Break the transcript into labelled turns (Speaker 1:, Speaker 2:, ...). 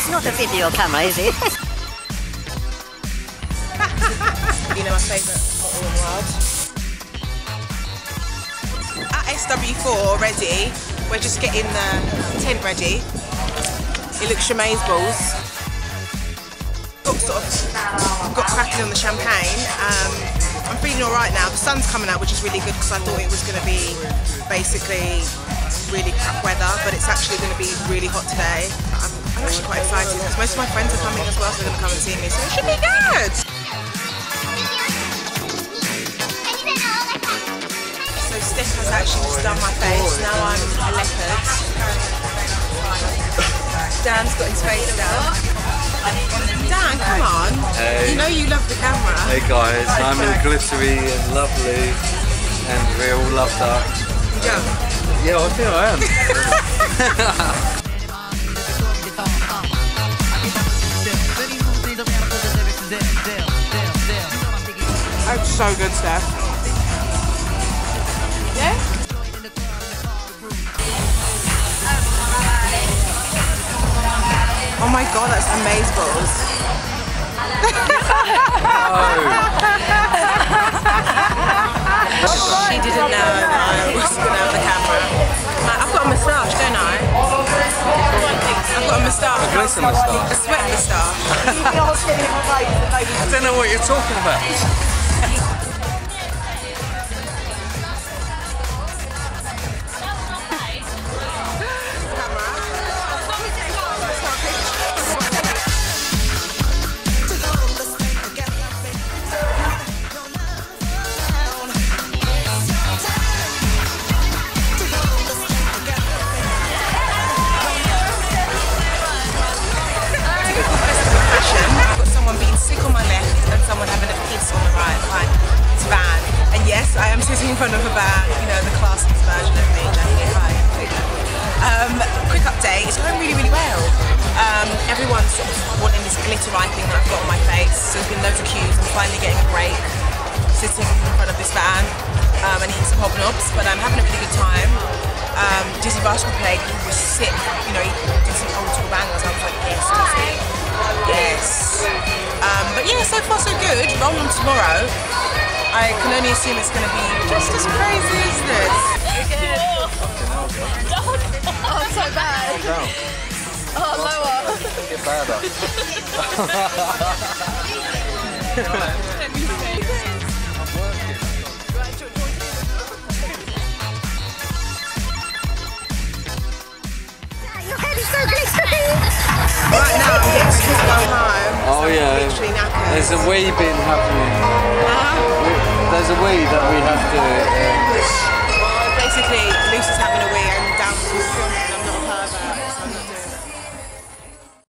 Speaker 1: not a video camera, is it?
Speaker 2: You know my favourite bottle in the world. At SW4 ready, we're just getting the tent ready. It looks chamazeballs. Got cracking on the champagne. I'm feeling alright now. The sun's coming out, which is really good because I thought it was going to be basically really crap weather, but it's actually going to be really hot today. I'm actually quite excited because most of my friends are coming as well, so they're going to come and see me, so it should be good. So Steph has actually just done my face. Now I'm a leopard. Dan's got his face done. Dan, come on.
Speaker 3: Hey.
Speaker 2: You know you love the camera.
Speaker 3: Hey guys, I'm in glittery and lovely and we all love that.
Speaker 2: Yeah.
Speaker 3: Yeah, I think I am.
Speaker 2: That's so good, Steph. Yeah? Oh my god, that's amazeballs. She didn't know I was going to have the camera. I've got a moustache, don't I? I've got a moustache.
Speaker 3: A glitter moustache.
Speaker 2: A sweat moustache.
Speaker 3: I don't know what you're talking about.
Speaker 2: I am sitting in front of a van, you know, the classless version of me, Jackie. Hi. Quick update, it's going really, really well. Everyone's sort of wanting this glitter eye thing that I've got on my face, so there's been loads of queues. I'm finally getting a break, sitting in front of this van and eating some hobnobs, but I'm having a really good time. Dizzy Basketball played, he was sick, you know, he did some old school bangers. I was like, yes, Dizzy, yes. But yeah, so far so good. Roll on tomorrow. I can only assume it's going to be just as crazy as this.
Speaker 4: Oh, so bad. Oh, lower.
Speaker 3: Get better.
Speaker 4: Your head is so glittery.
Speaker 2: Right now, I'm getting to go home.
Speaker 3: Oh yeah, there's a wee bit happening. There's a wee that we have to...
Speaker 2: Basically, Lucy's having a wee and